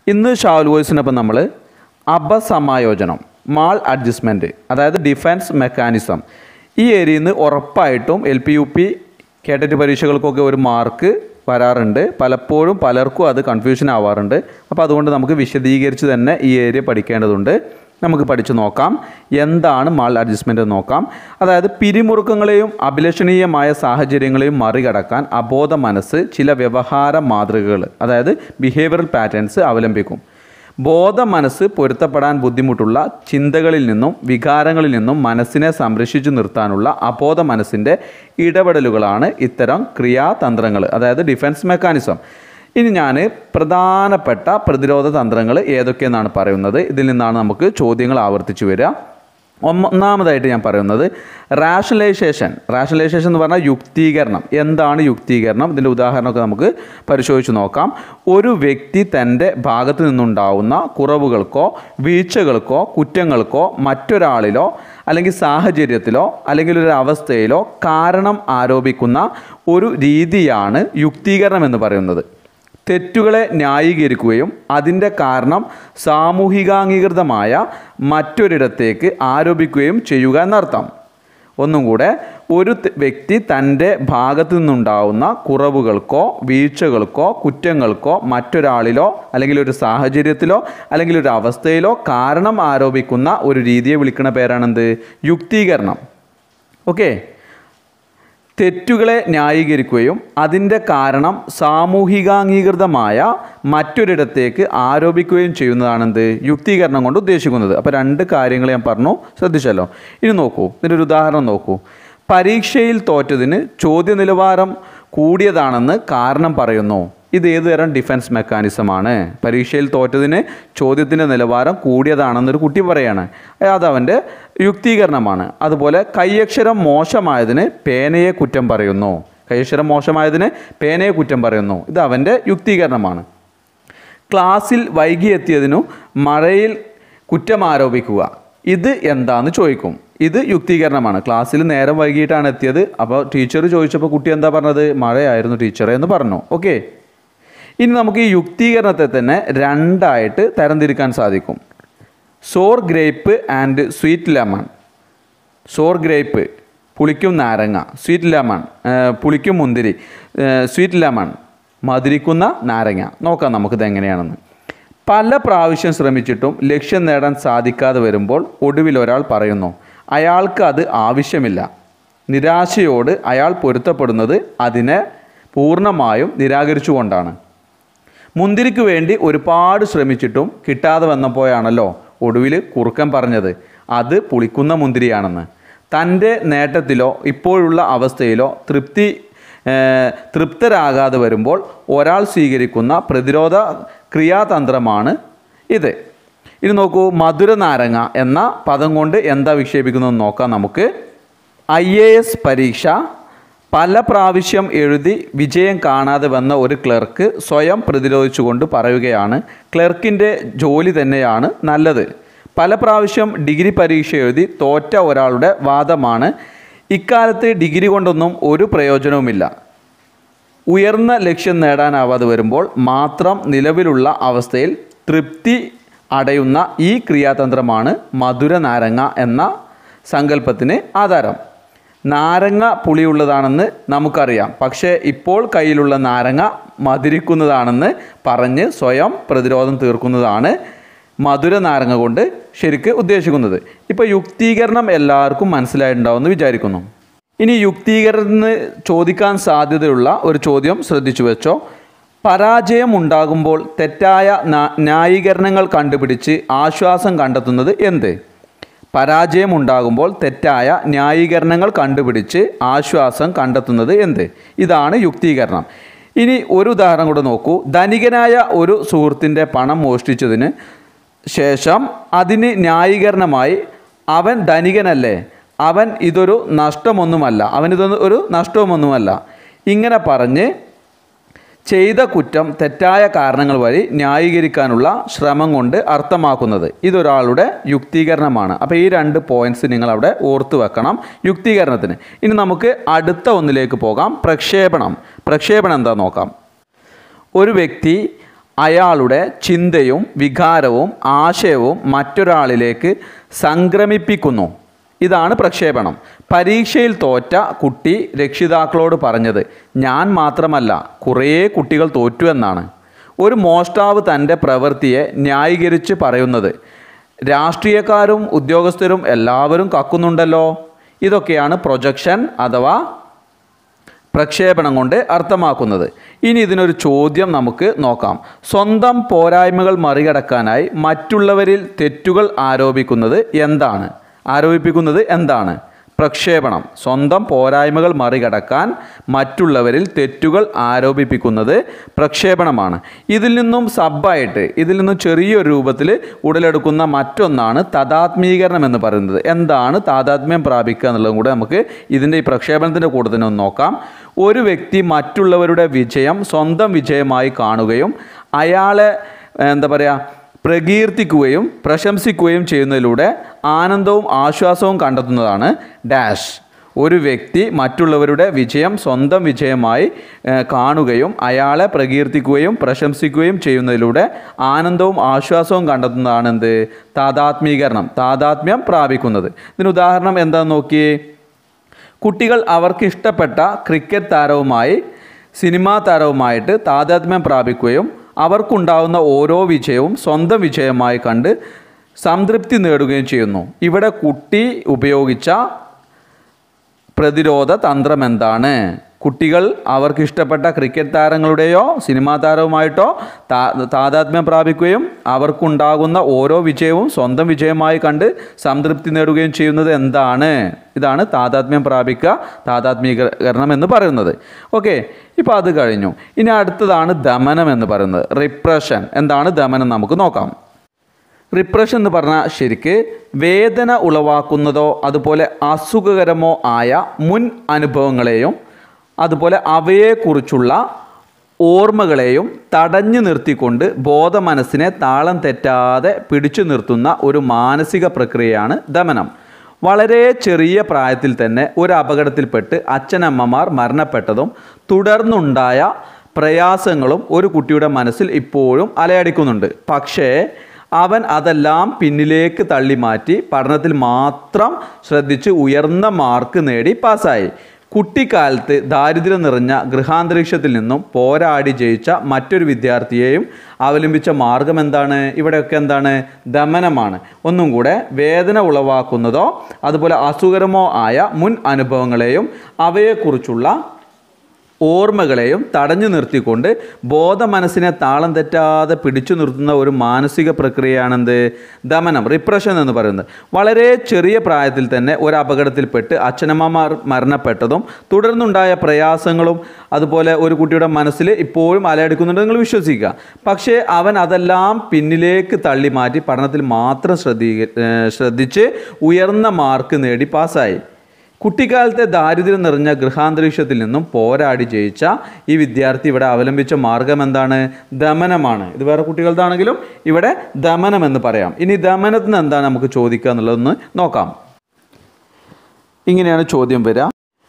ഇന്ന് ഷാവുൽ വോയിസിനൊപ്പം നമ്മൾ അപസമായോജനം മാൾ അഡ്ജസ്റ്റ്മെൻറ്റ് അതായത് ഡിഫൻസ് മെക്കാനിസം ഈ ഏരിയയിൽ നിന്ന് ഉറപ്പായിട്ടും LP UP കേട്ടറ്റ് പരീക്ഷകൾക്കൊക്കെ ഒരു മാർക്ക് വരാറുണ്ട്. പലപ്പോഴും പലർക്കും അത് കൺഫ്യൂഷൻ ആവാറുണ്ട്. അപ്പോൾ അതുകൊണ്ട് നമുക്ക് വിശദീകരിച്ച് തന്നെ ഈ ഏരിയ പഠിക്കേണ്ടതുണ്ട്. നമുക്ക് പഠിച്ചു നോക്കാം എന്താണ് മാൾ അഡ്ജസ്റ്റ്മെൻറ്റ് എന്ന് നോക്കാം. അതായത് പിരിമുറുക്കങ്ങളെയും അഭിലഷണീയമായ സാഹചര്യങ്ങളെയും മറികടക്കാൻ അബോധ മനസ്സ് ചില വ്യവഹാര മാതൃകകൾ അതായത് ബിഹേവിയറൽ പാറ്റേൺസ് അവലംബിക്കും. ബോധ മനസ്സ് പൊരുത്തപ്പെടാൻ ബുദ്ധിമുട്ടുള്ള ചിന്തകളിൽ നിന്നും വികാരങ്ങളിൽ നിന്നും മനസ്സിനെ സംരക്ഷിച്ചു നിർത്താനുള്ള അബോധ മനസ്സിൻ്റെ ഇടപെടലുകളാണ് ഇത്തരം ക്രിയാതന്ത്രങ്ങൾ അതായത് ഡിഫൻസ് മെക്കാനിസം. ഇനി ഞാൻ പ്രധാനപ്പെട്ട പ്രതിരോധ തന്ത്രങ്ങൾ ഏതൊക്കെയെന്നാണ് പറയുന്നത്. ഇതിൽ നിന്നാണ് നമുക്ക് ചോദ്യങ്ങൾ ആവർത്തിച്ചു വരിക. ഒന്നാമതായിട്ട് ഞാൻ പറയുന്നത് റാഷണലൈസേഷൻ എന്ന് പറഞ്ഞാൽ യുക്തീകരണം. എന്താണ് യുക്തീകരണം? ഇതിൻ്റെ ഉദാഹരണമൊക്കെ നമുക്ക് പരിശോധിച്ച് നോക്കാം. ഒരു വ്യക്തി തൻ്റെ ഭാഗത്തു നിന്നുണ്ടാവുന്ന കുറവുകൾക്കോ വീഴ്ചകൾക്കോ കുറ്റങ്ങൾക്കോ മറ്റൊരാളിലോ അല്ലെങ്കിൽ സാഹചര്യത്തിലോ അല്ലെങ്കിൽ ഒരു അവസ്ഥയിലോ കാരണം ആരോപിക്കുന്ന ഒരു രീതിയാണ് യുക്തീകരണം എന്ന് പറയുന്നത്. തെറ്റുകളെ ന്യായീകരിക്കുകയും അതിൻ്റെ കാരണം സാമൂഹികാംഗീകൃതമായ മറ്റൊരിടത്തേക്ക് ആരോപിക്കുകയും ചെയ്യുക എന്നർത്ഥം. ഒന്നും കൂടെ, ഒരു വ്യക്തി തൻ്റെ ഭാഗത്തു നിന്നുണ്ടാവുന്ന കുറവുകൾക്കോ വീഴ്ചകൾക്കോ കുറ്റങ്ങൾക്കോ മറ്റൊരാളിലോ അല്ലെങ്കിൽ ഒരു സാഹചര്യത്തിലോ അല്ലെങ്കിൽ ഒരു അവസ്ഥയിലോ കാരണം ആരോപിക്കുന്ന ഒരു രീതിയെ വിളിക്കുന്ന പേരാണെന്ത്? യുക്തീകരണം. ഓക്കെ. തെറ്റുകളെ ന്യായീകരിക്കുകയും അതിൻ്റെ കാരണം സാമൂഹികാംഗീകൃതമായ മറ്റൊരിടത്തേക്ക് ആരോപിക്കുകയും ചെയ്യുന്നതാണെന്ത്? യുക്തീകരണം കൊണ്ട് ഉദ്ദേശിക്കുന്നത്. അപ്പോൾ രണ്ട് കാര്യങ്ങൾ ഞാൻ പറഞ്ഞു, ശ്രദ്ധിച്ചല്ലോ. ഇനി നോക്കൂ, ഇതിൻ്റെ ഒരു ഉദാഹരണം നോക്കൂ. പരീക്ഷയിൽ തോറ്റതിന് ചോദ്യ നിലവാരം കൂടിയതാണെന്ന് കാരണം പറയുന്നു. ഇത് ഏത് തരം ഡിഫൻസ് മെക്കാനിസമാണ്? പരീക്ഷയിൽ തോറ്റതിന് ചോദ്യത്തിൻ്റെ നിലവാരം കൂടിയതാണെന്നൊരു കുട്ടി പറയാണ്, അതവൻ്റെ യുക്തീകരണമാണ്. അതുപോലെ കൈയക്ഷരം മോശമായതിന് പേനയെ കുറ്റം പറയുന്നു. കൈയക്ഷരം മോശമായതിന് പേനയെ കുറ്റം പറയുന്നു. ഇത് അവൻ്റെ യുക്തീകരണമാണ്. ക്ലാസ്സിൽ വൈകിയെത്തിയതിനു മഴയിൽ കുറ്റം ആരോപിക്കുക. ഇത് എന്താണെന്ന് ചോദിക്കും. ഇത് യുക്തീകരണമാണ്. ക്ലാസ്സിൽ നേരം വൈകിട്ടാണ് എത്തിയത്. അപ്പോൾ ടീച്ചർ ചോദിച്ചപ്പോൾ കുട്ടി എന്താ പറഞ്ഞത്? മഴയായിരുന്നു ടീച്ചറെ എന്ന് പറഞ്ഞു. ഓക്കെ. ഇനി നമുക്ക് ഈ യുക്തീകരണത്തെ തന്നെ രണ്ടായിട്ട് തരംതിരിക്കാൻ സാധിക്കും. Sour grape and sweet lemon. Sour grape പുളിക്കും നാരങ്ങ, സ്വീറ്റ് ലെമൺ പുളിക്കും മുന്തിരി, സ്വീറ്റ് ലെമൺ മധുരിക്കുന്ന നാരങ്ങ. നോക്കാം നമുക്കിത് എങ്ങനെയാണെന്ന്. പല പ്രാവശ്യം ശ്രമിച്ചിട്ടും ലക്ഷ്യം നേടാൻ സാധിക്കാതെ വരുമ്പോൾ ഒടുവിൽ ഒരാൾ പറയുന്നു അയാൾക്ക് അത് ആവശ്യമില്ല. നിരാശയോട് അയാൾ പൊരുത്തപ്പെടുന്നത് അതിനെ പൂർണ്ണമായും നിരാകരിച്ചുകൊണ്ടാണ്. മുന്തിരിക്ക് വേണ്ടി ഒരുപാട് ശ്രമിച്ചിട്ടും കിട്ടാതെ വന്നപ്പോഴാണല്ലോ ഒടുവിൽ കുറുക്കൻ പറഞ്ഞത് അത് പുളിക്കുന്ന മുന്തിരിയാണെന്ന്. തൻ്റെ നേട്ടത്തിലോ ഇപ്പോഴുള്ള അവസ്ഥയിലോ തൃപ്തരാകാതെ വരുമ്പോൾ ഒരാൾ സ്വീകരിക്കുന്ന പ്രതിരോധ ക്രിയാതന്ത്രമാണ് ഇത്. ഇനി നോക്കൂ, മധുര നാരങ്ങ എന്ന പദം കൊണ്ട് എന്താ വിക്ഷേപിക്കുന്നതെന്ന് നോക്കാം നമുക്ക്. IAS പരീക്ഷ പല പ്രാവശ്യം എഴുതി വിജയം കാണാതെ വന്ന ഒരു ക്ലർക്ക് സ്വയം പ്രതിരോധിച്ചുകൊണ്ട് പറയുകയാണ് ക്ലർക്കിൻ്റെ ജോലി തന്നെയാണ് നല്ലത്. പല പ്രാവശ്യം ഡിഗ്രി പരീക്ഷ എഴുതി തോറ്റ ഒരാളുടെ വാദമാണ് ഇക്കാലത്ത് ഡിഗ്രി കൊണ്ടൊന്നും ഒരു പ്രയോജനവുമില്ല. ഉയർന്ന ലക്ഷ്യം നേടാനാവാതെ വരുമ്പോൾ മാത്രം നിലവിലുള്ള അവസ്ഥയിൽ തൃപ്തി അടയുന്ന ഈ ക്രിയാതന്ത്രമാണ് മധുര നാരങ്ങ എന്ന സങ്കല്പത്തിന് ആധാരം. നാരങ്ങ പുളിയുള്ളതാണെന്ന് നമുക്കറിയാം, പക്ഷേ ഇപ്പോൾ കയ്യിലുള്ള നാരങ്ങ മധുരിക്കുന്നതാണെന്ന് പറഞ്ഞ് സ്വയം പ്രതിരോധം തീർക്കുന്നതാണ് മധുര നാരങ്ങ കൊണ്ട് ശരിക്ക് ഉദ്ദേശിക്കുന്നത്. ഇപ്പോൾ യുക്തീകരണം എല്ലാവർക്കും മനസ്സിലായിട്ടുണ്ടാവുമെന്ന് വിചാരിക്കുന്നു. ഇനി യുക്തീകരണം ചോദിക്കാൻ സാധ്യതയുള്ള ഒരു ചോദ്യം ശ്രദ്ധിച്ചു വെച്ചോ. പരാജയം ഉണ്ടാകുമ്പോൾ തെറ്റായ ന്യായീകരണങ്ങൾ കണ്ടുപിടിച്ച് ആശ്വാസം കണ്ടെത്തുന്നത് എന്ത്? പരാജയം ഉണ്ടാകുമ്പോൾ തെറ്റായ ന്യായീകരണങ്ങൾ കണ്ടുപിടിച്ച് ആശ്വാസം കണ്ടെത്തുന്നത് എന്ത്? ഇതാണ് യുക്തീകരണം. ഇനി ഒരു ഉദാഹരണം കൂടെ നോക്കൂ. ധനികനായ ഒരു സുഹൃത്തിൻ്റെ പണം മോഷ്ടിച്ചതിന് ശേഷം അതിന് ന്യായീകരണമായി അവൻ ധനികനല്ലേ, ഇതൊരു നഷ്ടമൊന്നുമല്ല ഇങ്ങനെ പറഞ്ഞ് ചെയ്ത കുറ്റം തെറ്റായ കാരണങ്ങൾ വഴി ന്യായീകരിക്കാനുള്ള ശ്രമം കൊണ്ട് അർത്ഥമാക്കുന്നത് ഇതൊരാളുടെ യുക്തീകരണമാണ്. അപ്പോൾ ഈ രണ്ട് പോയിൻറ്റ്സ് നിങ്ങളവിടെ ഓർത്തു വെക്കണം യുക്തീകരണത്തിന്. ഇനി നമുക്ക് അടുത്ത ഒന്നിലേക്ക് പോകാം. പ്രക്ഷേപണം എന്താ നോക്കാം. ഒരു വ്യക്തി അയാളുടെ ചിന്തയും വികാരവും ആശയവും മറ്റൊരാളിലേക്ക് സംക്രമിപ്പിക്കുന്നു. ഇതാണ് പ്രക്ഷേപണം. പരീക്ഷയിൽ തോറ്റ കുട്ടി രക്ഷിതാക്കളോട് പറഞ്ഞത് ഞാൻ മാത്രമല്ല കുറേ കുട്ടികൾ തോറ്റു എന്നാണ്. ഒരു മോഷ്ടാവ് തൻ്റെ പ്രവൃത്തിയെ ന്യായീകരിച്ച് പറയുന്നത് രാഷ്ട്രീയക്കാരും ഉദ്യോഗസ്ഥരും എല്ലാവരും കക്കുന്നുണ്ടല്ലോ. ഇതൊക്കെയാണ് പ്രൊജക്ഷൻ അഥവാ പ്രക്ഷേപണം കൊണ്ട് അർത്ഥമാക്കുന്നത്. ഇനി ഇതിനൊരു ചോദ്യം നമുക്ക് നോക്കാം. സ്വന്തം പോരായ്മകൾ മറികടക്കാനായി മറ്റുള്ളവരിൽ തെറ്റുകൾ ആരോപിക്കുന്നത് എന്താണ്? പ്രക്ഷേപണം. സ്വന്തം പോരായ്മകൾ മറികടക്കാൻ മറ്റുള്ളവരിൽ തെറ്റുകൾ ആരോപിപ്പിക്കുന്നത് പ്രക്ഷേപണമാണ്. ഇതിൽ നിന്നും ചെറിയൊരു രൂപത്തിൽ ഉടലെടുക്കുന്ന മറ്റൊന്നാണ് താദാത്മീകരണം എന്ന് പറയുന്നത്. എന്താണ് താദാത്മ്യം പ്രാപിക്കുക എന്നുള്ളതും കൂടെ നമുക്ക് ഇതിൻ്റെ ഈ പ്രക്ഷേപണത്തിൻ്റെ കൂടെ തന്നെ ഒന്ന് നോക്കാം. ഒരു വ്യക്തി മറ്റുള്ളവരുടെ വിജയം സ്വന്തം വിജയമായി കാണുകയും അയാളെ പ്രകീർത്തിക്കുകയും പ്രശംസിക്കുകയും ചെയ്യുന്നതിലൂടെ ആനന്ദവും ആശ്വാസവും കണ്ടെത്തുന്നതാണ് ഡാഷ്. ഒരു വ്യക്തി മറ്റുള്ളവരുടെ വിജയം സ്വന്തം വിജയമായി കാണുകയും അയാളെ പ്രകീർത്തിക്കുകയും പ്രശംസിക്കുകയും ചെയ്യുന്നതിലൂടെ ആനന്ദവും ആശ്വാസവും കണ്ടെത്തുന്നതാണ് എന്ത്? താദാത്മീകരണം, താദാത്മ്യം പ്രാപിക്കുന്നത്. ഇതിന് ഉദാഹരണം എന്താണെന്ന് നോക്കിയേ. കുട്ടികൾ അവർക്ക് ഇഷ്ടപ്പെട്ട ക്രിക്കറ്റ് താരവുമായി സിനിമാ താരവുമായിട്ട് താദാത്മ്യം പ്രാപിക്കുകയും അവർക്കുണ്ടാവുന്ന ഓരോ വിജയവും സ്വന്തം വിജയമായി കണ്ട് സംതൃപ്തി നേടുകയും ചെയ്യുന്നു. ഇവിടെ കുട്ടി ഉപയോഗിച്ച പ്രതിരോധ തന്ത്രം എന്താണ്? കുട്ടികൾ അവർക്ക് ഇഷ്ടപ്പെട്ട ക്രിക്കറ്റ് താരങ്ങളുടെയോ സിനിമാ താരവുമായിട്ടോ താദാത്മ്യം പ്രാപിക്കുകയും അവർക്കുണ്ടാകുന്ന ഓരോ വിജയവും സ്വന്തം വിജയമായി കണ്ട് സംതൃപ്തി നേടുകയും ചെയ്യുന്നത് എന്താണ്? ഇതാണ് താദാത്മ്യം പ്രാപിക്കുക, താദാത്മീകരണം എന്ന് പറയുന്നത്. ഓക്കെ, ഇപ്പോൾ അത് കഴിഞ്ഞു. ഇനി അടുത്തതാണ് ദമനം എന്ന് പറയുന്നത്, റിപ്രഷൻ. എന്താണ് ദമനം നമുക്ക് നോക്കാം. റിപ്രഷൻ എന്ന് പറഞ്ഞാൽ ശരിക്ക് വേദന ഉളവാക്കുന്നതോ അതുപോലെ അസുഖകരമോ ആയ മുൻ അനുഭവങ്ങളെയും അതുപോലെ അവയെക്കുറിച്ചുള്ള ഓർമ്മകളെയും തടഞ്ഞു നിർത്തിക്കൊണ്ട് ബോധമനസ്സിനെ താളം തെറ്റാതെ പിടിച്ചു നിർത്തുന്ന ഒരു മാനസിക പ്രക്രിയയാണ് ദമനം. വളരെ ചെറിയ പ്രായത്തിൽ തന്നെ ഒരു അപകടത്തിൽപ്പെട്ട് അച്ഛനമ്മമാർ മരണപ്പെട്ടതും തുടർന്നുണ്ടായ പ്രയാസങ്ങളും ഒരു കുട്ടിയുടെ മനസ്സിൽ ഇപ്പോഴും അലയടിക്കുന്നുണ്ട്. പക്ഷേ അവൻ അതെല്ലാം പിന്നിലേക്ക് തള്ളി മാറ്റി പഠനത്തിൽ മാത്രം ശ്രദ്ധിച്ച് ഉയർന്ന മാർക്ക് നേടി പാസ്സായി. കുട്ടിക്കാലത്ത് ദാരിദ്ര്യം നിറഞ്ഞ ഗൃഹാന്തരീക്ഷത്തിൽ നിന്നും പോരാടി ജയിച്ച മറ്റൊരു വിദ്യാർത്ഥിയെയും അവലംബിച്ച മാർഗം എന്താണ്? ഇവിടെയൊക്കെ എന്താണ്? ദമനമാണ്. ഒന്നും കൂടെ, വേദന ഉളവാക്കുന്നതോ അതുപോലെ അസുഖകരമോ ആയ മുൻ അനുഭവങ്ങളെയും അവയെക്കുറിച്ചുള്ള ഓർമ്മകളെയും തടഞ്ഞു നിർത്തിക്കൊണ്ട് ബോധമനസ്സിനെ താളം തെറ്റാതെ പിടിച്ചു നിർത്തുന്ന ഒരു മാനസിക പ്രക്രിയയാണെന്ത്? ദമനം, റിപ്രഷൻ എന്ന് പറയുന്നത്. വളരെ ചെറിയ പ്രായത്തിൽ തന്നെ ഒരു അപകടത്തിൽപ്പെട്ട് അച്ഛനമ്മമാർ മരണപ്പെട്ടതും തുടർന്നുണ്ടായ പ്രയാസങ്ങളും അതുപോലെ ഒരു കുട്ടിയുടെ മനസ്സിൽ ഇപ്പോഴും അലയടിക്കുന്നുണ്ട് നിങ്ങൾ വിശ്വസിക്കുക. പക്ഷേ അവൻ അതെല്ലാം പിന്നിലേക്ക് തള്ളി മാറ്റി പഠനത്തിൽ മാത്രം ശ്രദ്ധിച്ച് ഉയർന്ന മാർക്ക് നേടി പാസ്സായി. കുട്ടിക്കാലത്തെ ദാരിദ്ര്യം നിറഞ്ഞ ഗൃഹാന്തരീക്ഷത്തിൽ നിന്നും പോരാടി ജയിച്ച ഈ വിദ്യാർത്ഥി ഇവിടെ അവലംബിച്ച മാർഗം എന്താണ്? ദമനമാണ്. ഇത് വേറെ കുട്ടികളുടെയാണെങ്കിലും ഇവിടെ ദമനം എന്ന് പറയാം. ഇനി ദമനത്തിൽ നിന്ന് എന്താണ് നമുക്ക് ചോദിക്കുക എന്നുള്ളതൊന്ന് നോക്കാം. ഇങ്ങനെയാണ് ചോദ്യം വരിക.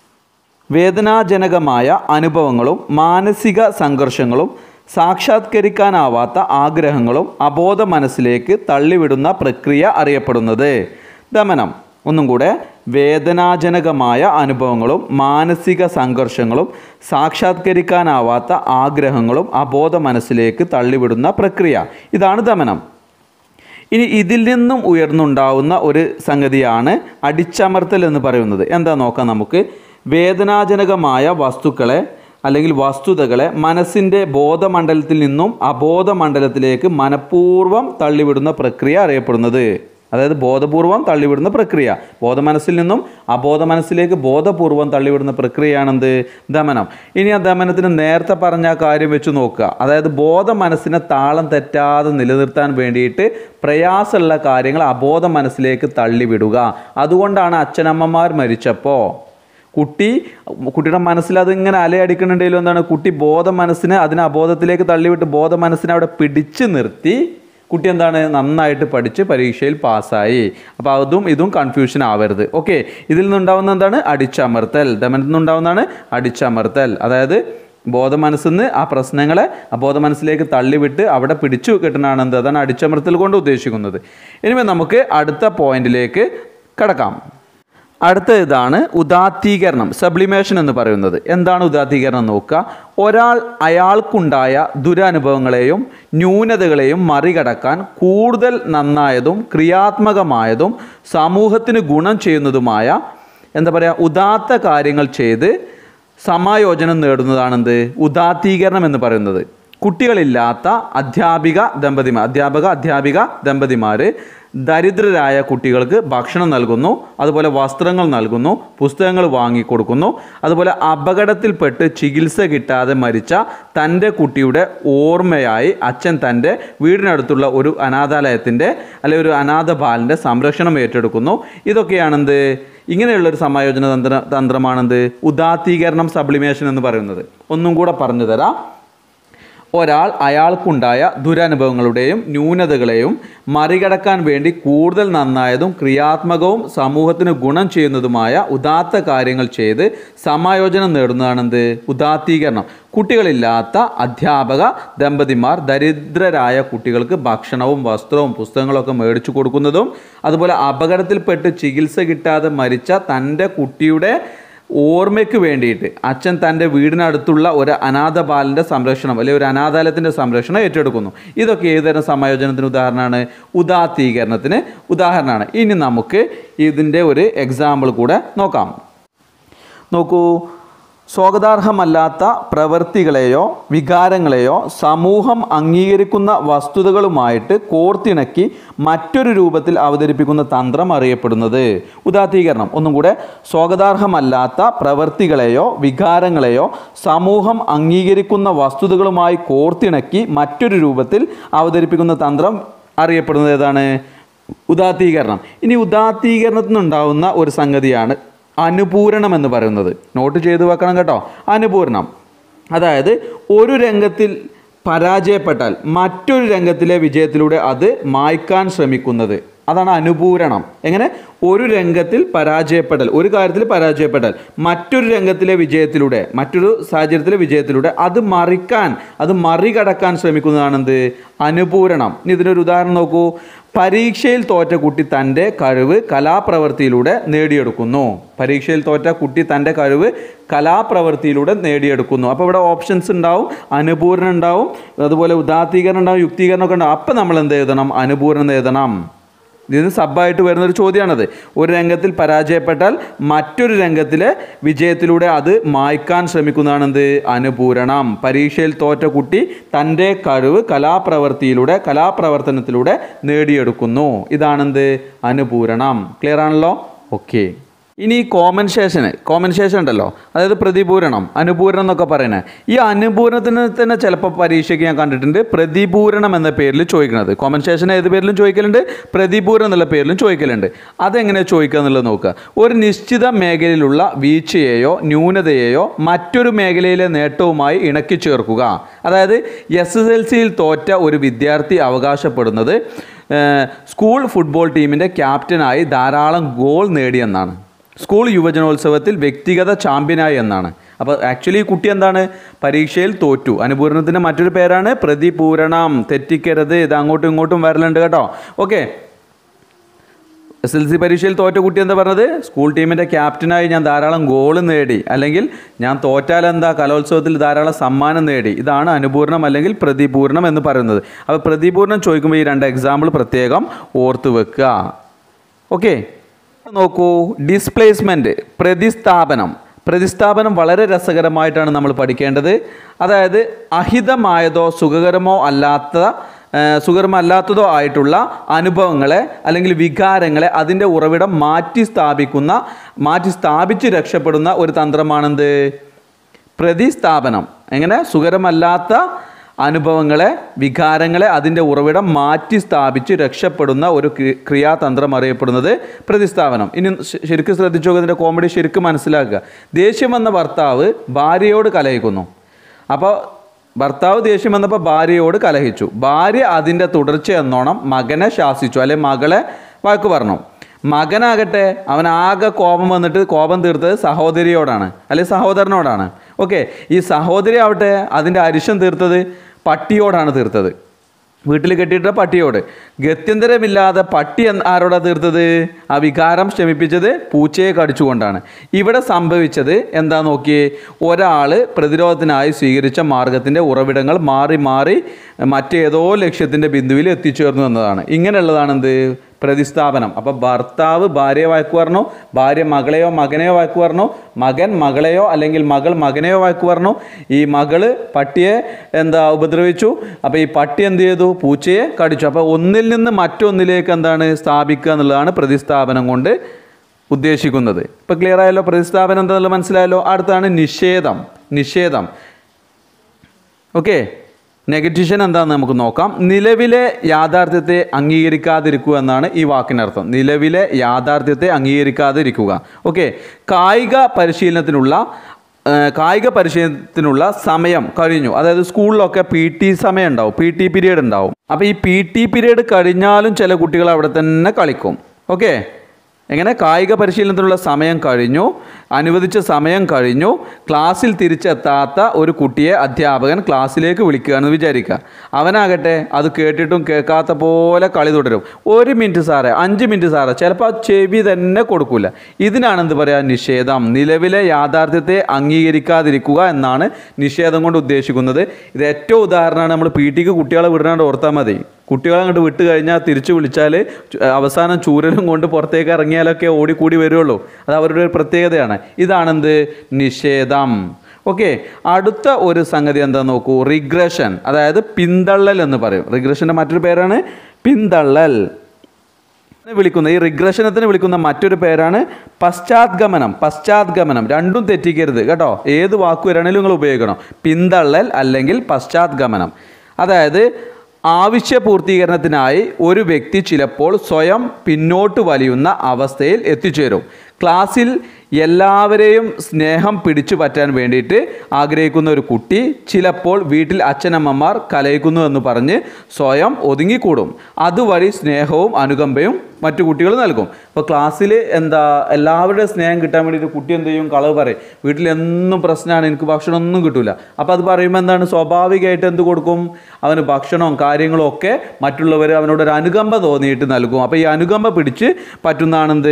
വേദനാജനകമായ അനുഭവങ്ങളും മാനസിക സംഘർഷങ്ങളും സാക്ഷാത്കരിക്കാനാവാത്ത ആഗ്രഹങ്ങളും അബോധ മനസ്സിലേക്ക് തള്ളിവിടുന്ന പ്രക്രിയ അറിയപ്പെടുന്നത് ദമനം. ഒന്നും കൂടെ, വേദനാജനകമായ അനുഭവങ്ങളും മാനസിക സംഘർഷങ്ങളും സാക്ഷാത്കരിക്കാനാവാത്ത ആഗ്രഹങ്ങളും അബോധ മനസ്സിലേക്ക് തള്ളിവിടുന്ന പ്രക്രിയ, ഇതാണ് ദമനം. ഇനി ഇതിൽ നിന്നും ഉയർന്നുണ്ടാവുന്ന ഒരു സംഗതിയാണ് അടിച്ചമർത്തൽ എന്ന് പറയുന്നത്. എന്താ നോക്കാം നമുക്ക്. വേദനാജനകമായ വസ്തുക്കളെ അല്ലെങ്കിൽ വസ്തുതകളെ മനസ്സിൻ്റെ ബോധമണ്ഡലത്തിൽ നിന്നും അബോധമണ്ഡലത്തിലേക്ക് മനഃപൂർവ്വം തള്ളിവിടുന്ന പ്രക്രിയ അറിയപ്പെടുന്നത്, അതായത് ബോധപൂർവം തള്ളിവിടുന്ന പ്രക്രിയ. ബോധമനസ്സിൽ നിന്നും അബോധ മനസ്സിലേക്ക് ബോധപൂർവം തള്ളിവിടുന്ന പ്രക്രിയയാണെന്ത്? ദമനം. ഇനി ആ ദമനത്തിന് നേരത്തെ പറഞ്ഞ കാര്യം വെച്ച് നോക്കുക. അതായത് ബോധ മനസ്സിനെ താളം തെറ്റാതെ നിലനിർത്താൻ വേണ്ടിയിട്ട് പ്രയാസമുള്ള കാര്യങ്ങൾ അബോധ മനസ്സിലേക്ക് തള്ളിവിടുക. അതുകൊണ്ടാണ് അച്ഛനമ്മമാർ മരിച്ചപ്പോൾ കുട്ടിയുടെ മനസ്സിൽ അതിങ്ങനെ അലയടിക്കുന്നുണ്ടെങ്കിലും എന്താണ്, കുട്ടി ബോധ മനസ്സിനെ അതിനെ അബോധത്തിലേക്ക് തള്ളിവിട്ട് ബോധ മനസ്സിനെ അവിടെ പിടിച്ചു നിർത്തി കുട്ടി എന്താണ്, നന്നായിട്ട് പഠിച്ച് പരീക്ഷയിൽ പാസ്സായി. അപ്പോൾ അതും ഇതും കൺഫ്യൂഷൻ ആവരുത്. ഓക്കെ, ഇതിൽ നിന്നുണ്ടാവുന്ന എന്താണ്? അടിച്ചമർത്തൽ. ദമനത്തിൽ നിന്നുണ്ടാവുന്നതാണ് അടിച്ചമർത്തൽ. അതായത് ബോധ മനസ്സിൽ നിന്ന് ആ പ്രശ്നങ്ങളെ അബോധ മനസ്സിലേക്ക് തള്ളിവിട്ട് അവിടെ പിടിച്ചു കെട്ടുന്നതാണ് എന്ത്, അതാണ് അടിച്ചമർത്തൽ കൊണ്ട് ഉദ്ദേശിക്കുന്നത്. ഇനിമേ നമുക്ക് അടുത്ത പോയിന്റിലേക്ക് കടക്കാം. അടുത്ത ഇതാണ് ഉദാത്തീകരണം, സബ്ലിമേഷൻ എന്ന് പറയുന്നത്. എന്താണ് ഉദാത്തീകരണം നോക്കുക. ഒരാൾ അയാൾക്കുണ്ടായ ദുരനുഭവങ്ങളെയും ന്യൂനതകളെയും മറികടക്കാൻ കൂടുതൽ നന്നായതും ക്രിയാത്മകമായതും സമൂഹത്തിന് ഗുണം ചെയ്യുന്നതുമായ എന്താ പറയുക ഉദാത്ത കാര്യങ്ങൾ ചെയ്ത് സമായോജനം നേടുന്നതാണെന്ത്, ഉദാത്തീകരണം എന്ന് പറയുന്നത്. കുട്ടികളില്ലാത്ത അധ്യാപിക ദമ്പതിമാർ ദരിദ്രരായ കുട്ടികൾക്ക് ഭക്ഷണം നൽകുന്നു, അതുപോലെ വസ്ത്രങ്ങൾ നൽകുന്നു, പുസ്തകങ്ങൾ വാങ്ങിക്കൊടുക്കുന്നു. അതുപോലെ അപകടത്തിൽപ്പെട്ട് ചികിത്സ കിട്ടാതെ മരിച്ച തൻ്റെ കുട്ടിയുടെ ഓർമ്മയായി അച്ഛൻ തൻ്റെ വീടിനടുത്തുള്ള ഒരു അനാഥാലയത്തിൻ്റെ അല്ലെങ്കിൽ ഒരു അനാഥ ബാലൻ്റെ സംരക്ഷണം ഏറ്റെടുക്കുന്നു. ഇതൊക്കെയാണെന്ത്, ഇങ്ങനെയുള്ളൊരു സമായോജന തന്ത്രമാണെന്ത്, ഉദാത്തീകരണം, സബ്ലിമേഷൻ എന്ന് പറയുന്നത്. ഒന്നും കൂടെ പറഞ്ഞു തരാം. ഒരാൾ അയാൾക്കുണ്ടായ ദുരനുഭവങ്ങളുടെയും ന്യൂനതകളെയും മറികടക്കാൻ വേണ്ടി കൂടുതൽ നന്നായതും ക്രിയാത്മകവും സമൂഹത്തിന് ഗുണം ചെയ്യുന്നതുമായ ഉദാത്ത കാര്യങ്ങൾ ചെയ്ത് സമായോജനം നേടുന്നതാണെന്ത്, ഉദാത്തീകരണം. കുട്ടികളില്ലാത്ത അധ്യാപക ദമ്പതിമാർ ദരിദ്രരായ കുട്ടികൾക്ക് ഭക്ഷണവും വസ്ത്രവും പുസ്തകങ്ങളൊക്കെ മേടിച്ചു കൊടുക്കുന്നതും, അതുപോലെ അപകടത്തിൽപ്പെട്ട് ചികിത്സ കിട്ടാതെ മരിച്ച തൻ്റെ കുട്ടിയുടെ ഓർമ്മയ്ക്ക് വേണ്ടിയിട്ട് അച്ഛൻ തൻ്റെ വീടിനടുത്തുള്ള ഒരു അനാഥ ബാലൻ്റെ സംരക്ഷണം അല്ലെങ്കിൽ ഒരു അനാഥാലയത്തിൻ്റെ സംരക്ഷണം ഏറ്റെടുക്കുന്നു. ഇതൊക്കെ ഏതുതരം സമായോജനത്തിന് ഉദാഹരണമാണ്, ഉദാത്തീകരണത്തിന് ഉദാഹരണമാണ്. ഇനി നമുക്ക് ഇതിൻ്റെ ഒരു എക്സാമ്പിൾ കൂടെ നോക്കാം. നോക്കൂ, സ്വാഗതാർഹമല്ലാത്ത പ്രവൃത്തികളെയോ വികാരങ്ങളെയോ സമൂഹം അംഗീകരിക്കുന്ന വസ്തുതകളുമായിട്ട് കോർത്തിണക്കി മറ്റൊരു രൂപത്തിൽ അവതരിപ്പിക്കുന്ന തന്ത്രം അറിയപ്പെടുന്നത് ഉദാത്തീകരണം. ഒന്നും കൂടെ, സ്വാഗതാർഹമല്ലാത്ത പ്രവൃത്തികളെയോ വികാരങ്ങളെയോ സമൂഹം അംഗീകരിക്കുന്ന വസ്തുതകളുമായി കോർത്തിണക്കി മറ്റൊരു രൂപത്തിൽ അവതരിപ്പിക്കുന്ന തന്ത്രം അറിയപ്പെടുന്നത് ഏതാണ്, ഉദാത്തീകരണം. ഇനി ഉദാത്തീകരണത്തിൽ നിന്നുണ്ടാവുന്ന ഒരു സംഗതിയാണ് അനുപൂരണം എന്ന് പറയുന്നത്. നോട്ട് ചെയ്ത് വെക്കണം കേട്ടോ. അനുപൂരണം, അതായത് ഒരു രംഗത്തിൽ പരാജയപ്പെട്ടാൽ മറ്റൊരു രംഗത്തിലെ വിജയത്തിലൂടെ അത് മായ്ക്കാൻ ശ്രമിക്കുന്നത്, അതാണ് അനുപൂരണം. എങ്ങനെ, ഒരു രംഗത്തിൽ പരാജയപ്പെടൽ, ഒരു കാര്യത്തിൽ പരാജയപ്പെട്ടാൽ മറ്റൊരു രംഗത്തിലെ വിജയത്തിലൂടെ, മറ്റൊരു സാഹചര്യത്തിലെ വിജയത്തിലൂടെ അത് മറികടക്കാൻ ശ്രമിക്കുന്നതാണെന്ത്, അനുപൂരണം. ഇനി ഇതിനൊരു ഉദാഹരണം നോക്കൂ. പരീക്ഷയിൽ തോറ്റ കുട്ടി തൻ്റെ കഴിവ് കലാപ്രവൃത്തിയിലൂടെ നേടിയെടുക്കുന്നു. പരീക്ഷയിൽ തോറ്റ കുട്ടി തൻ്റെ കഴിവ് കലാപ്രവൃത്തിയിലൂടെ നേടിയെടുക്കുന്നു. അപ്പോൾ ഇവിടെ ഓപ്ഷൻസ് ഉണ്ടാവും, അനുപൂരണം ഉണ്ടാവും, അതുപോലെ ഉദാത്തീകരണം ഉണ്ടാവും, യുക്തീകരണമൊക്കെ ഉണ്ടാവും. അപ്പം നമ്മൾ എന്ത് എഴുതണം, അനുപൂരണം എഴുതണം. ഇതിന് സബ്ബായിട്ട് വരുന്നൊരു ചോദ്യമാണത്. ഒരു രംഗത്തിൽ പരാജയപ്പെട്ടാൽ മറ്റൊരു രംഗത്തിലെ വിജയത്തിലൂടെ അത് മായ്ക്കാൻ ശ്രമിക്കുന്നതാണെന്ത്, അനുപൂരണം. പരീക്ഷയിൽ തോറ്റ കുട്ടി തൻ്റെ കഴിവ് കലാപ്രവർത്തനത്തിലൂടെ നേടിയെടുക്കുന്നു. ഇതാണെന്ത്, അനുപൂരണം. ക്ലിയർ ആണല്ലോ? ഓക്കെ. ഇനി കോമൻസേഷൻ ഉണ്ടല്ലോ, അതായത് പ്രതിപൂരണം, അനുപൂരണം എന്നൊക്കെ പറയുന്നത്. ഈ അനുപൂരണത്തിന് തന്നെ ചിലപ്പോൾ പരീക്ഷയ്ക്ക് ഞാൻ കണ്ടിട്ടുണ്ട് പ്രതിപൂരണം എന്ന പേരിൽ ചോദിക്കുന്നത്. കോമൻസേഷൻ ഏത് പേരിലും ചോദിക്കലുണ്ട്, പ്രതിപൂരണം എന്നുള്ള പേരിലും ചോദിക്കലുണ്ട്. അതെങ്ങനെ ചോദിക്കുക എന്നുള്ളത് നോക്കുക. ഒരു നിശ്ചിത മേഖലയിലുള്ള വീഴ്ചയെയോ ന്യൂനതയെയോ മറ്റൊരു മേഖലയിലെ നേട്ടവുമായി ഇണക്കി ചേർക്കുക. അതായത് SSLCയിൽ തോറ്റ ഒരു വിദ്യാർത്ഥി അവകാശപ്പെടുന്നത് സ്കൂൾ ഫുട്ബോൾ ടീമിൻ്റെ ക്യാപ്റ്റനായി ധാരാളം ഗോൾ നേടിയെന്നാണ്, സ്കൂൾ യുവജനോത്സവത്തിൽ വ്യക്തിഗത ചാമ്പ്യനായി എന്നാണ്. അപ്പോൾ ആക്ച്വലി ഈ കുട്ടി എന്താണ്, പരീക്ഷയിൽ തോറ്റു. അനുപൂരണത്തിൻ്റെ മറ്റൊരു പേരാണ് പ്രതിപൂരണം. തെറ്റിക്കരുത്, ഇത് അങ്ങോട്ടും ഇങ്ങോട്ടും വരലുണ്ട് കേട്ടോ. ഓക്കെ. SSLC പരീക്ഷയിൽ തോറ്റ കുട്ടി എന്താ പറഞ്ഞത്, സ്കൂൾ ടീമിൻ്റെ ക്യാപ്റ്റനായി ഞാൻ ധാരാളം ഗോൾ നേടി, അല്ലെങ്കിൽ ഞാൻ തോറ്റാൽ എന്താ കലോത്സവത്തിൽ ധാരാളം സമ്മാനം നേടി. ഇതാണ് അനുപൂരണം അല്ലെങ്കിൽ പ്രതിപൂരണം എന്ന് പറയുന്നത്. അപ്പോൾ പ്രതിപൂരണം ചോദിക്കുമ്പോൾ ഈ രണ്ട് എക്സാമ്പിൾ പ്രത്യേകം ഓർത്ത് വെക്കുക. ഓക്കെ. നോക്കൂ, ഡിസ്പ്ലേസ്മെൻറ്റ്, പ്രതിസ്ഥാപനം വളരെ രസകരമായിട്ടാണ് നമ്മൾ പഠിക്കേണ്ടത്. അതായത് അഹിതമായതോ സുഖകരമല്ലാത്തതോ ആയിട്ടുള്ള അനുഭവങ്ങളെ അല്ലെങ്കിൽ വികാരങ്ങളെ അതിൻ്റെ ഉറവിടം മാറ്റി സ്ഥാപിച്ച് രക്ഷപ്പെടുന്ന ഒരു തന്ത്രമാണെന്ത്, പ്രതിസ്ഥാപനം. എങ്ങനെ, സുഖകരമല്ലാത്ത അനുഭവങ്ങളെ വികാരങ്ങളെ അതിൻ്റെ ഉറവിടം മാറ്റി സ്ഥാപിച്ച് രക്ഷപ്പെടുന്ന ഒരു ക്രിയാതന്ത്രം അറിയപ്പെടുന്നത് പ്രതിസ്ഥാപനം. ഇനി ശരിക്കും ശ്രദ്ധിച്ചു നോക്കുക, ഇതിൻ്റെ കോമഡി ശരിക്കും മനസ്സിലാക്കുക. ദേഷ്യം വന്ന ഭർത്താവ് ഭാര്യയോട് കലഹിക്കുന്നു. അപ്പോൾ ഭർത്താവ് ദേഷ്യം വന്നപ്പോൾ ഭാര്യയോട് കലഹിച്ചു. ഭാര്യ അതിൻ്റെ തുടർച്ച എന്നോണം മകനെ ശാസിച്ചു, അല്ലെ മകളെ വാക്ക് പറഞ്ഞു. മകനാകട്ടെ അവൻ ആകെ കോപം വന്നിട്ട് കോപം തീർത്തത് സഹോദരിയോടാണ്, അല്ലെങ്കിൽ സഹോദരനോടാണ്. ഓക്കെ, ഈ സഹോദരി ആവട്ടെ അതിൻ്റെ അരിശം തീർത്തത് പട്ടിയോടാണ് തീർത്തത്. വീട്ടിൽ കെട്ടിയിട്ട പട്ടിയോട്. ഗത്യന്തരമില്ലാതെ പട്ടി ആരോടാ തീർത്തത്? ആ വികാരം ശമിപ്പിച്ചത് പൂച്ചയെ കടിച്ചുകൊണ്ടാണ്. ഇവിടെ സംഭവിച്ചത് എന്താ നോക്കിയേ, ഒരാൾ പ്രതിരോധത്തിനായി സ്വീകരിച്ച മാർഗത്തിൻ്റെ ഉറവിടങ്ങൾ മാറി മാറി മറ്റേതോ ലക്ഷ്യത്തിൻ്റെ ബിന്ദുവിൽ എത്തിച്ചേർന്നു എന്നതാണ്. ഇങ്ങനെയുള്ളതാണ് എന്ത്? പ്രതിസ്ഥാപനം. അപ്പോൾ ഭർത്താവ് ഭാര്യയെ വഴക്ക് പറഞ്ഞു, ഭാര്യ മകളെയോ മകനെയോ വഴക്ക് പറഞ്ഞു, മകൻ മകളെയോ അല്ലെങ്കിൽ മകൾ മകനെയോ വഴക്ക് പറഞ്ഞു, ഈ മകള് പട്ടിയെ ഉപദ്രവിച്ചു. അപ്പോൾ ഈ പട്ടി എന്ത് ചെയ്തു? പൂച്ചയെ കടിച്ചു. അപ്പോൾ ഒന്നിൽ നിന്ന് മറ്റൊന്നിലേക്ക് സ്ഥാപിക്കുക എന്നുള്ളതാണ് പ്രതിസ്ഥാപനം കൊണ്ട് ഉദ്ദേശിക്കുന്നത്. ഇപ്പോൾ ക്ലിയർ ആയല്ലോ? പ്രതിസ്ഥാപനം എന്താണെന്നുള്ളത് മനസ്സിലായല്ലോ? അടുത്താണ് നിഷേധം. നിഷേധം ഓക്കെ, നെഗറ്റീഷൻ എന്താണെന്ന് നമുക്ക് നോക്കാം. നിലവിലെ യാഥാർത്ഥ്യത്തെ അംഗീകരിക്കാതിരിക്കുക എന്നാണ് ഈ വാക്കിനർത്ഥം. നിലവിലെ യാഥാർത്ഥ്യത്തെ അംഗീകരിക്കാതിരിക്കുക. ഓക്കെ, കായിക പരിശീലനത്തിനുള്ള സമയം കഴിഞ്ഞു. അതായത് സ്കൂളിലൊക്കെ PT സമയം ഉണ്ടാവും, PT പീരീഡ് ഉണ്ടാവും. അപ്പോൾ ഈ PT പീരീഡ് കഴിഞ്ഞാലും ചില കുട്ടികൾ അവിടെ തന്നെ കളിക്കും. ഓക്കെ, എങ്ങനെ? കായിക പരിശീലനത്തിനുള്ള സമയം കഴിഞ്ഞു, അനുവദിച്ച സമയം കഴിഞ്ഞു, ക്ലാസ്സിൽ തിരിച്ചെത്താത്ത ഒരു കുട്ടിയെ അധ്യാപകൻ ക്ലാസ്സിലേക്ക് വിളിക്കുകയാണെന്ന് വിചാരിക്കുക. അവനാകട്ടെ അത് കേട്ടിട്ടും കേൾക്കാത്ത പോലെ കളി തുടരും. 1 മിനിറ്റ് സാറേ, 5 മിനിറ്റ് സാറേ, ചിലപ്പോൾ ആ ചെവി തന്നെ കൊടുക്കില്ല. ഇതിനാണ് എന്ത് പറയുക? നിഷേധം. നിലവിലെ യാഥാർത്ഥ്യത്തെ അംഗീകരിക്കാതിരിക്കുക എന്നാണ് നിഷേധം കൊണ്ട് ഉദ്ദേശിക്കുന്നത്. ഇത് ഏറ്റവും ഉദാഹരണമാണ് നമ്മൾ PTക്ക് കുട്ടികളെ വിടാണ്ട് ഓർത്താൽ മതി. കുട്ടികളെ അങ്ങോട്ട് വിട്ട് കഴിഞ്ഞാൽ തിരിച്ചു വിളിച്ചാൽ അവസാനം ചൂരലും കൊണ്ട് പുറത്തേക്ക് ഇറങ്ങിയാലൊക്കെ ഓടിക്കൂടി വരുള്ളൂ. അത് അവരുടെ ഒരു പ്രത്യേകതയാണ്. ഇതാണെന്ത്? നിഷേധം. ഓക്കെ, അടുത്ത ഒരു സംഗതി എന്താ നോക്കൂ, റിഗ്രഷൻ, അതായത് പിന്തള്ളൽ എന്ന് പറയും. റിഗ്രഷൻ്റെ മറ്റൊരു പേരാണ് പിന്തള്ളൽ. വിളിക്കുന്ന ഈ റിഗ്രഷനത്തിന് വിളിക്കുന്ന മറ്റൊരു പേരാണ് പശ്ചാത്ഗമനം. പശ്ചാത്ഗമനം രണ്ടും തെറ്റിക്കരുത് കേട്ടോ. ഏത് വാക്ക് വരാണെങ്കിലും നിങ്ങൾ ഉപയോഗിക്കണം. പിന്തള്ളൽ അല്ലെങ്കിൽ പശ്ചാത്ഗമനം. അതായത് ആവശ്യപൂർത്തീകരണത്തിനായി ഒരു വ്യക്തി ചിലപ്പോൾ സ്വയം പിന്നോട്ട് വലിയുന്ന അവസ്ഥയിൽ എത്തിച്ചേരും. ക്ലാസ്സിൽ എല്ലാവരെയും സ്നേഹം പിടിച്ചു പറ്റാൻ വേണ്ടിയിട്ട് ആഗ്രഹിക്കുന്ന ഒരു കുട്ടി ചിലപ്പോൾ വീട്ടിൽ അച്ഛനമ്മമാർ കലയിക്കുന്നു എന്ന് പറഞ്ഞ് സ്വയം ഒതുങ്ങിക്കൂടും. അതുവഴി സ്നേഹവും അനുകമ്പയും മറ്റു കുട്ടികൾ നൽകും. അപ്പോൾ ക്ലാസ്സിൽ എല്ലാവരുടെയും സ്നേഹം കിട്ടാൻ വേണ്ടിയിട്ട് കുട്ടി എന്ത് ചെയ്യും? കളവ് പറയും. വീട്ടിൽ എന്നും പ്രശ്നമാണ്, എനിക്ക് ഭക്ഷണമൊന്നും കിട്ടില്ല. അപ്പോൾ അത് പറയുമ്പോൾ എന്താണ്? സ്വാഭാവികമായിട്ട് എന്ത് കൊടുക്കും? അവന് ഭക്ഷണവും കാര്യങ്ങളും ഒക്കെ മറ്റുള്ളവർ അവനോടൊരു അനുകമ്പ തോന്നിയിട്ട് നൽകും. അപ്പോൾ ഈ അനുകമ്പ പിടിച്ച് പറ്റുന്നതാണെന്ത്?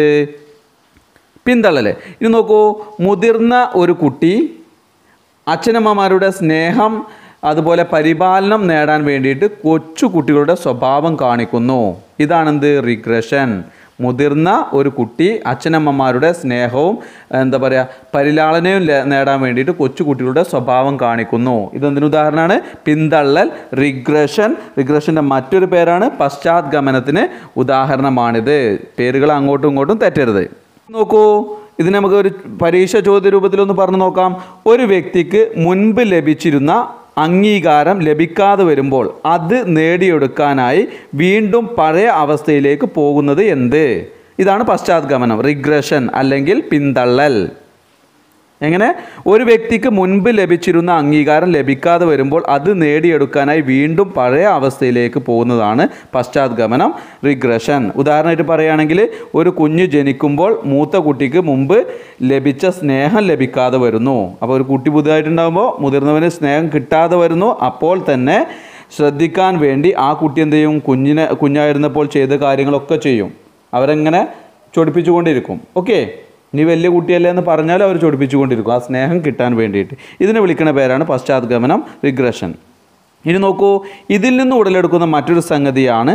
പിന്തള്ളൽ. ഇനി നോക്കൂ, മുതിർന്ന ഒരു കുട്ടി അച്ഛനമ്മമാരുടെ സ്നേഹം അതുപോലെ പരിപാലനം നേടാൻ വേണ്ടിയിട്ട് കൊച്ചു കുട്ടികളുടെ സ്വഭാവം കാണിക്കുന്നു. ഇതാണെന്ത്? റിഗ്രഷൻ. മുതിർന്ന ഒരു കുട്ടി അച്ഛനമ്മമാരുടെ സ്നേഹവും പരിലാളനയും നേടാൻ വേണ്ടിയിട്ട് കൊച്ചു കുട്ടികളുടെ സ്വഭാവം കാണിക്കുന്നു. ഇതെന്തിന് ഉദാഹരണമാണ്? പിന്തള്ളൽ, റിഗ്രഷൻ. റിഗ്രഷൻ്റെ മറ്റൊരു പേരാണ് പശ്ചാത്ഗമനത്തിന് ഉദാഹരണമാണിത്. പേരുകൾ അങ്ങോട്ടും ഇങ്ങോട്ടും തെറ്റരുത്. നോക്കൂ, ഇത് നമുക്ക് ഒരു പരീക്ഷ ചോദ്യ രൂപത്തിലൊന്ന് പറഞ്ഞു നോക്കാം. ഒരു വ്യക്തിക്ക് മുൻപ് ലഭിച്ചിരുന്ന അംഗീകാരം ലഭിക്കാതെ വരുമ്പോൾ അത് നേടിയെടുക്കാനായി വീണ്ടും പഴയ അവസ്ഥയിലേക്ക് പോകുന്നത് എന്ത്? ഇതാണ് പശ്ചാത്ഗമനം, റിഗ്രഷൻ അല്ലെങ്കിൽ പിന്തള്ളൽ. എങ്ങനെ? ഒരു വ്യക്തിക്ക് മുൻപ് ലഭിച്ചിരുന്ന അംഗീകാരം ലഭിക്കാതെ വരുമ്പോൾ അത് നേടിയെടുക്കാനായി വീണ്ടും പഴയ അവസ്ഥയിലേക്ക് പോകുന്നതാണ് പശ്ചാത്ഗമനം, റിഗ്രഷൻ. ഉദാഹരണമായിട്ട് പറയുകയാണെങ്കിൽ, ഒരു കുഞ്ഞ് ജനിക്കുമ്പോൾ മൂത്ത കുട്ടിക്ക് മുമ്പ് ലഭിച്ച സ്നേഹം ലഭിക്കാതെ വരുന്നു. അപ്പോൾ ഒരു കുട്ടി പുതുതായിട്ടുണ്ടാകുമ്പോൾ മുതിർന്നവന് സ്നേഹം കിട്ടാതെ വരുന്നു. അപ്പോൾ തന്നെ ശ്രദ്ധിക്കാൻ വേണ്ടി ആ കുട്ടി എന്ത് ചെയ്യും? കുഞ്ഞായിരുന്നപ്പോൾ ചെയ്ത കാര്യങ്ങളൊക്കെ ചെയ്യും. അവരെങ്ങനെ ചൊടിപ്പിച്ചുകൊണ്ടിരിക്കും. ഓക്കെ, ഇനി വലിയ കുട്ടിയല്ലേ എന്ന് പറഞ്ഞാലും അവർ ചൊടിപ്പിച്ചുകൊണ്ടിരിക്കും ആ സ്നേഹം കിട്ടാൻ വേണ്ടിയിട്ട്. ഇതിനെ വിളിക്കുന്ന പേരാണ് പശ്ചാത്ഗമനം, റിഗ്രഷൻ. ഇനി നോക്കൂ, ഇതിൽ നിന്ന് ഉടലെടുക്കുന്ന മറ്റൊരു സംഗതിയാണ്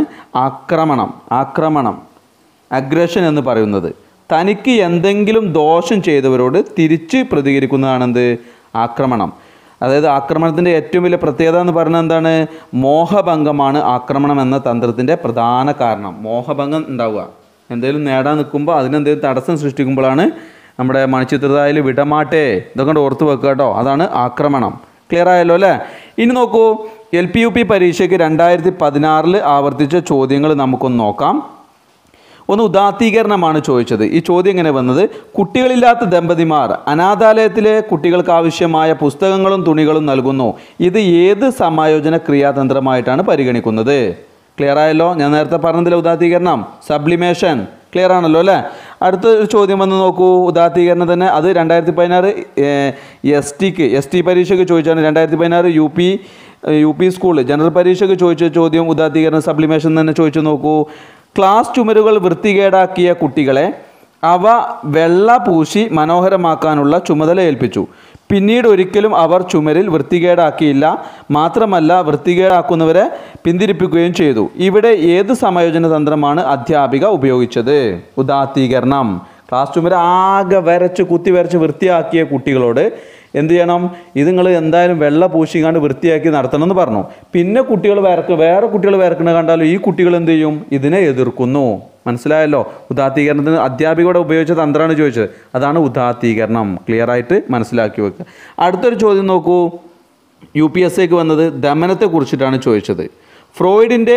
ആക്രമണം, അഗ്രഷൻ എന്ന് പറയുന്നത്. തനിക്ക് എന്തെങ്കിലും ദോഷം ചെയ്തവരോട് തിരിച്ച് പ്രതികരിക്കുന്നതാണെന്ത്? ആക്രമണം. അതായത് ആക്രമണത്തിൻ്റെ ഏറ്റവും വലിയ പ്രത്യേകത എന്ന് പറഞ്ഞാൽ എന്താണ്? മോഹഭംഗമാണ് ആക്രമണം എന്ന തന്ത്രത്തിൻ്റെ പ്രധാന കാരണം. മോഹഭംഗം ഉണ്ടാവുക, എന്തെങ്കിലും നേടാൻ നിൽക്കുമ്പോൾ അതിനെന്തെങ്കിലും തടസ്സം സൃഷ്ടിക്കുമ്പോഴാണ് നമ്മുടെ മണിച്ചിത്രതായിൽ വിടമാട്ടേ, ഇതൊക്കെ ഓർത്ത് വെക്കുക കേട്ടോ. അതാണ് ആക്രമണം. ക്ലിയർ ആയല്ലോ അല്ലേ? ഇനി നോക്കൂ, LP-UP പരീക്ഷയ്ക്ക് 2016 ആവർത്തിച്ച ചോദ്യങ്ങൾ നമുക്കൊന്ന് നോക്കാം. ഒന്ന് ഉദാത്തീകരണമാണ് ചോദിച്ചത്. ഈ ചോദ്യം ഇങ്ങനെ വന്നത്: കുട്ടികളില്ലാത്ത ദമ്പതിമാർ അനാഥാലയത്തിലെ കുട്ടികൾക്ക് ആവശ്യമായ പുസ്തകങ്ങളും തുണികളും നൽകുന്നു. ഇത് ഏത് സമായോജന ക്രിയാതന്ത്രമായിട്ടാണ് പരിഗണിക്കുന്നത്? ക്ലിയർ ആയല്ലോ? ഞാൻ നേരത്തെ പറഞ്ഞതിലെ ഉദാത്തീകരണം, സബ്ലിമേഷൻ. ക്ലിയർ ആണല്ലോ അല്ലേ? അടുത്തൊരു ചോദ്യം വന്ന് നോക്കൂ, ഉദാത്തീകരണം തന്നെ. അത് 2016 എസ് ടി പരീക്ഷയ്ക്ക് ചോദിച്ചാണ്. 2016 യു പി സ്കൂൾ ജനറൽ പരീക്ഷയ്ക്ക് ചോദിച്ച ചോദ്യം ഉദാത്തീകരണം സബ്ലിമേഷൻ തന്നെ ചോദിച്ചു നോക്കൂ. ക്ലാസ് ചുമരുകൾ വൃത്തികേടാക്കിയ കുട്ടികളെ അവ വെള്ള പൂശി മനോഹരമാക്കാനുള്ള ചുമതല ഏൽപ്പിച്ചു. പിന്നീട് ഒരിക്കലും അവർ ചുമരിൽ വൃത്തികേടാക്കിയില്ല. മാത്രമല്ല വൃത്തികേടാക്കുന്നവരെ പിന്തിരിപ്പിക്കുകയും ചെയ്തു. ഇവിടെ ഏത് സമയോജന തന്ത്രമാണ് അധ്യാപിക ഉപയോഗിച്ചത്? ഉദാത്തീകരണം. ക്ലാസ് ചുമര് ആകെ കുത്തി വരച്ച് വൃത്തിയാക്കിയ കുട്ടികളോട് എന്ത് ചെയ്യണം? ഇത് നിങ്ങൾ എന്തായാലും വെള്ള പൂശിക്കാണ്ട് വൃത്തിയാക്കി നടത്തണം എന്ന് പറഞ്ഞു. പിന്നെ വേറെ കുട്ടികൾ വരക്കണ കണ്ടാലും ഈ കുട്ടികൾ എന്ത് ചെയ്യും? ഇതിനെ എതിർക്കുന്നു. മനസ്സിലായല്ലോ? ഉദാത്തീകരണത്തിന് അധ്യാപികയുടെ ഉപയോഗിച്ച തന്ത്രമാണ് ചോദിച്ചത്. അതാണ് ഉദാത്തീകരണം. ക്ലിയർ ആയിട്ട് മനസ്സിലാക്കി വെക്കുക. അടുത്തൊരു ചോദ്യം നോക്കൂ, UPSCക്ക് വന്നത് ദമനത്തെ കുറിച്ചിട്ടാണ് ചോദിച്ചത്. ഫ്രോയിഡിൻ്റെ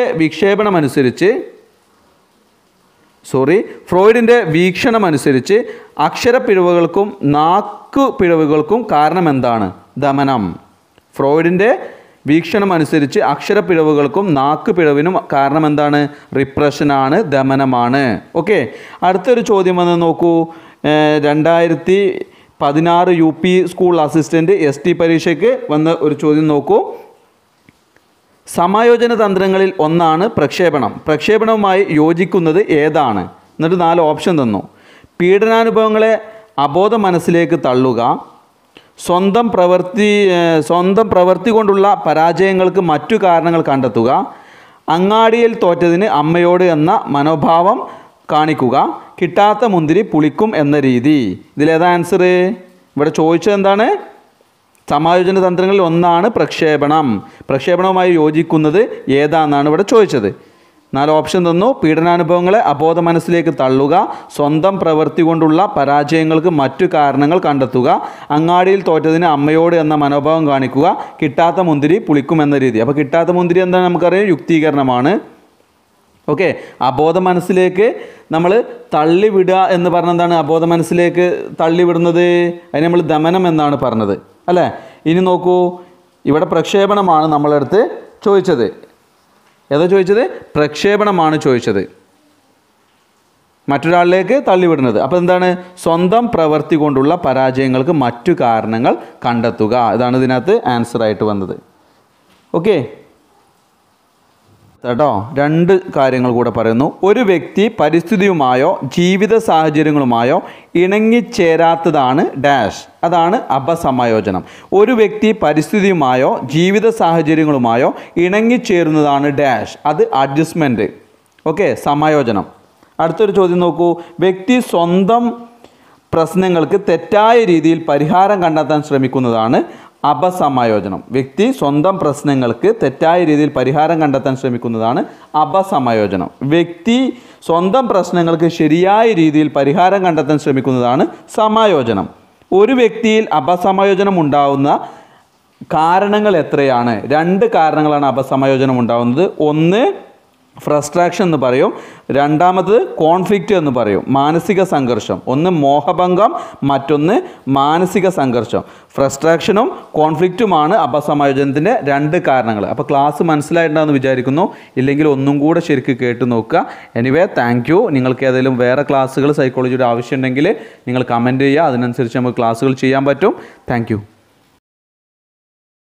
വീക്ഷണമനുസരിച്ച് അക്ഷരപ്പിഴവുകൾക്കും നാക്കുപിഴവുകൾക്കും കാരണം എന്താണ്? ദമനം. ഫ്രോയിഡിൻ്റെ വീക്ഷണമനുസരിച്ച് അക്ഷരപ്പിഴവുകൾക്കും നാക്കുപിഴവിനും കാരണം എന്താണ്? റിപ്രഷനാണ്, ദമനമാണ്. ഓക്കെ. അടുത്തൊരു ചോദ്യം വന്ന് നോക്കൂ, 2016 UP സ്കൂൾ അസിസ്റ്റൻ്റ് ST പരീക്ഷയ്ക്ക് വന്ന ഒരു ചോദ്യം നോക്കൂ. സമായോജന തന്ത്രങ്ങളിൽ ഒന്നാണ് പ്രക്ഷേപണം. പ്രക്ഷേപണവുമായി യോജിക്കുന്നത് ഏതാണ്? എന്നിട്ട് 4 ഓപ്ഷൻ തന്നു. പീഡനാനുഭവങ്ങളെ അബോധ മനസ്സിലേക്ക് തള്ളുക, സ്വന്തം പ്രവൃത്തി കൊണ്ടുള്ള പരാജയങ്ങൾക്ക് മറ്റു കാരണങ്ങൾ കണ്ടെത്തുക, അങ്ങാടിയിൽ തോറ്റതിന് അമ്മയോട് എന്ന മനോഭാവം കാണിക്കുക, കിട്ടാത്ത മുന്തിരി പുളിക്കും എന്ന രീതി. ഇതിലേതാ ആൻസർ? ഇവിടെ ചോദിച്ചത് എന്താണ്? സമായോജന തന്ത്രങ്ങളിൽ ഒന്നാണ് പ്രക്ഷേപണം. പ്രക്ഷേപണവുമായി യോജിക്കുന്നത് ഏതാണെന്നാണ് ഇവിടെ ചോദിച്ചത്. 4 ഓപ്ഷൻ തന്നു. പീഡനാനുഭവങ്ങളെ അബോധ മനസ്സിലേക്ക് തള്ളുക, സ്വന്തം പ്രവൃത്തി കൊണ്ടുള്ള പരാജയങ്ങൾക്ക് മറ്റു കാരണങ്ങൾ കണ്ടെത്തുക, അങ്ങാടിയിൽ തോറ്റതിന് അമ്മയോട് എന്ന മനോഭാവം കാണിക്കുക, കിട്ടാത്ത മുന്തിരി പുളിക്കും എന്ന രീതി. അപ്പോൾ കിട്ടാത്ത മുന്തിരി എന്താണ് നമുക്കറിയാം? യുക്തീകരണമാണ്. ഓക്കെ. അബോധ മനസ്സിലേക്ക് നമ്മൾ തള്ളിവിടുക എന്ന് പറഞ്ഞ എന്താണ്? അബോധ മനസ്സിലേക്ക് തള്ളിവിടുന്നത് അതിന് നമ്മൾ ദമനം എന്നാണ് പറഞ്ഞത്, അല്ലേ? ഇനി നോക്കൂ, ഇവിടെ പ്രക്ഷേപണമാണ് നമ്മളടുത്ത് ചോദിച്ചത്. ഏതാ ചോദിച്ചത്? പ്രക്ഷേപണമാണ് ചോദിച്ചത്, മറ്റൊരാളിലേക്ക് തള്ളിവിടുന്നത്. അപ്പോൾ എന്താണ്? സ്വന്തം പ്രവൃത്തി കൊണ്ടുള്ള പരാജയങ്ങൾക്ക് മറ്റു കാരണങ്ങൾ കണ്ടെത്തുക. ഇതാണ് ഇതിനകത്ത് ആൻസറായിട്ട് വന്നത്. ഓക്കെ കേട്ടോ. 2 കാര്യങ്ങൾ കൂടെ പറയുന്നു. ഒരു വ്യക്തി പരിസ്ഥിതിയുമായോ ജീവിത സാഹചര്യങ്ങളുമായോ ഇണങ്ങിച്ചേരാത്തതാണ് ഡാഷ്. അതാണ് അപസമയോജനം. ഒരു വ്യക്തി പരിസ്ഥിതിയുമായോ ജീവിത സാഹചര്യങ്ങളുമായോ ഇണങ്ങിച്ചേരുന്നതാണ് ഡാഷ്. അത് അഡ്ജസ്റ്റ്മെൻറ്റ്. ഓക്കെ, സമയോജനം. അടുത്തൊരു ചോദ്യം നോക്കൂ. വ്യക്തി സ്വന്തം പ്രശ്നങ്ങൾക്ക് തെറ്റായ രീതിയിൽ പരിഹാരം കണ്ടെത്താൻ ശ്രമിക്കുന്നതാണ് അപസമയോജനം. വ്യക്തി സ്വന്തം പ്രശ്നങ്ങൾക്ക് തെറ്റായ രീതിയിൽ പരിഹാരം കണ്ടെത്താൻ ശ്രമിക്കുന്നതാണ് അപസമയോജനം. വ്യക്തി സ്വന്തം പ്രശ്നങ്ങൾക്ക് ശരിയായ രീതിയിൽ പരിഹാരം കണ്ടെത്താൻ ശ്രമിക്കുന്നതാണ് സമയോജനം. ഒരു വ്യക്തിയിൽ അപസമയോജനം ഉണ്ടാവുന്ന കാരണങ്ങൾ എത്രയാണ്? 2 കാരണങ്ങളാണ് അപസമയോജനം ഉണ്ടാവുന്നത്. ഒന്ന് ഫ്രസ്ട്രാക്ഷൻ എന്ന് പറയും, രണ്ടാമത് കോൺഫ്ലിക്റ്റ് എന്ന് പറയും, മാനസിക സംഘർഷം. ഒന്ന് മോഹഭംഗം, മറ്റൊന്ന് മാനസിക സംഘർഷം. ഫ്രസ്ട്രാക്ഷനും കോൺഫ്ലിക്റ്റുമാണ് അപസമയോജനത്തിൻ്റെ 2 കാരണങ്ങൾ. അപ്പോൾ ക്ലാസ് മനസ്സിലായിട്ടുണ്ടെന്ന് വിചാരിക്കുന്നു. ഇല്ലെങ്കിൽ ഒന്നും കൂടെ ശരിക്കും കേട്ട് നോക്കുക. Anyway, thank you. നിങ്ങൾക്ക് ഏതെങ്കിലും വേറെ ക്ലാസ്സുകൾ സൈക്കോളജിയുടെ ആവശ്യമുണ്ടെങ്കിൽ നിങ്ങൾ കമൻറ്റ് ചെയ്യുക. അതിനനുസരിച്ച് നമുക്ക് ക്ലാസ്സുകൾ ചെയ്യാൻ പറ്റും. Thank U.